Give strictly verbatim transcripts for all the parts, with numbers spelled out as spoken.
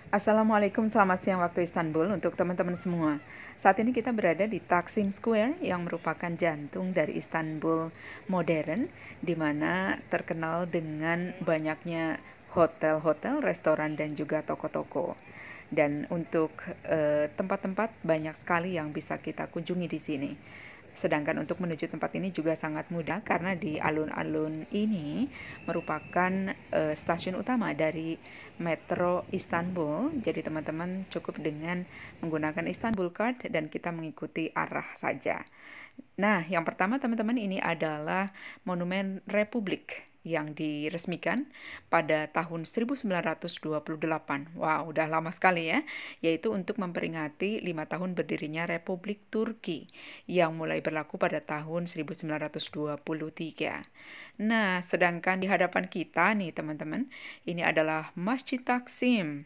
Assalamualaikum, selamat siang waktu Istanbul untuk teman-teman semua. Saat ini kita berada di Taksim Square yang merupakan jantung dari Istanbul modern, di mana terkenal dengan banyaknya hotel-hotel, restoran, dan juga toko-toko. Dan untuk eh, tempat-tempat banyak sekali yang bisa kita kunjungi di sini. Sedangkan untuk menuju tempat ini juga sangat mudah karena di alun-alun ini merupakan uh, stasiun utama dari Metro Istanbul. Jadi teman-teman cukup dengan menggunakan Istanbul Card dan kita mengikuti arah saja. Nah, yang pertama teman-teman ini adalah Monumen Republik yang diresmikan pada tahun seribu sembilan ratus dua puluh delapan. Wow, udah lama sekali ya. Yaitu untuk memperingati lima tahun berdirinya Republik Turki yang mulai berlaku pada tahun seribu sembilan ratus dua puluh tiga. Nah, sedangkan di hadapan kita nih teman-teman, ini adalah Masjid Taksim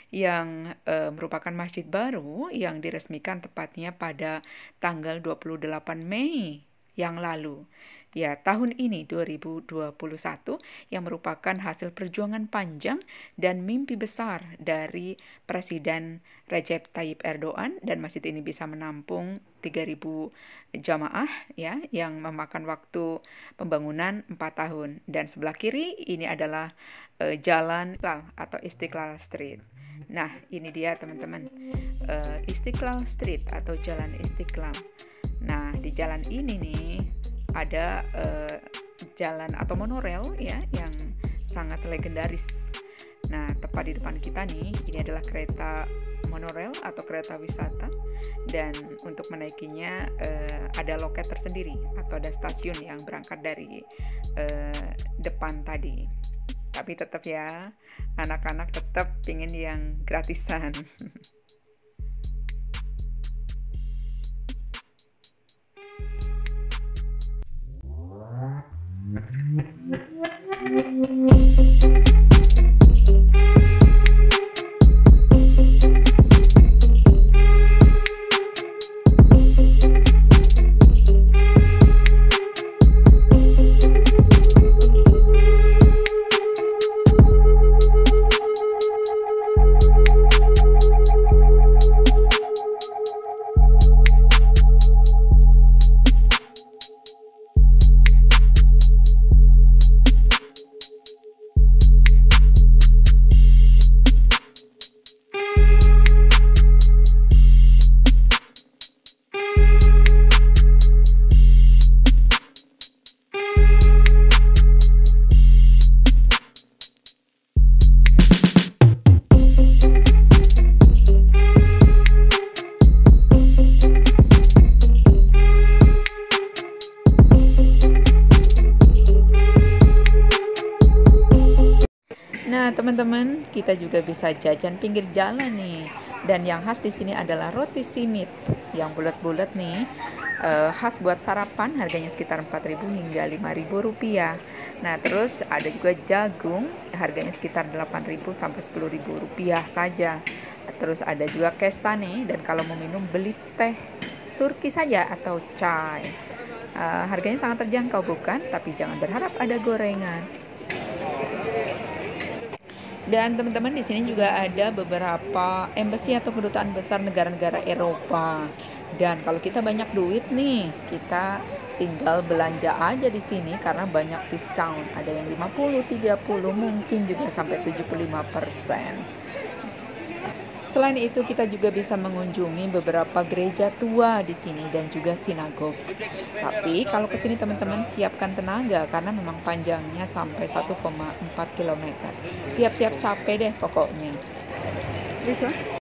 yang e, merupakan masjid baru yang diresmikan tepatnya pada tanggal dua puluh delapan Mei yang lalu. Ya, tahun ini dua ribu dua puluh satu yang merupakan hasil perjuangan panjang dan mimpi besar dari Presiden Recep Tayyip Erdogan, dan masjid ini bisa menampung tiga ribu jamaah ya yang memakan waktu pembangunan empat tahun. Dan sebelah kiri ini adalah uh, jalan atau Istiqlal Street. Nah, ini dia teman-teman, uh, Istiqlal Street atau Jalan Istiqlal. Nah, di jalan ini nih ada uh, jalan atau monorail ya yang sangat legendaris. Nah, tepat di depan kita nih, ini adalah kereta monorail atau kereta wisata, dan untuk menaikinya uh, ada loket tersendiri atau ada stasiun yang berangkat dari uh, depan tadi. Tapi tetap ya, anak-anak tetap pingin yang gratisan. Nah, teman-teman, kita juga bisa jajan pinggir jalan nih. Dan yang khas di sini adalah roti simit yang bulat-bulat nih. Uh, khas buat sarapan, harganya sekitar empat ribu hingga lima ribu rupiah. Nah, terus ada juga jagung, harganya sekitar delapan ribu sampai sepuluh ribu rupiah saja. Terus ada juga kestane, dan kalau mau minum beli teh Turki saja atau chai. Uh, harganya sangat terjangkau bukan? Tapi jangan berharap ada gorengan. Dan teman-teman, di sini juga ada beberapa embassy atau kedutaan besar negara-negara Eropa. Dan kalau kita banyak duit nih, kita tinggal belanja aja di sini karena banyak diskon. Ada yang lima puluh, tiga puluh, mungkin juga sampai tujuh puluh lima persen. Selain itu, kita juga bisa mengunjungi beberapa gereja tua di sini dan juga sinagog. Tapi kalau ke sini teman-teman siapkan tenaga karena memang panjangnya sampai satu koma empat kilometer. Siap-siap capek deh pokoknya.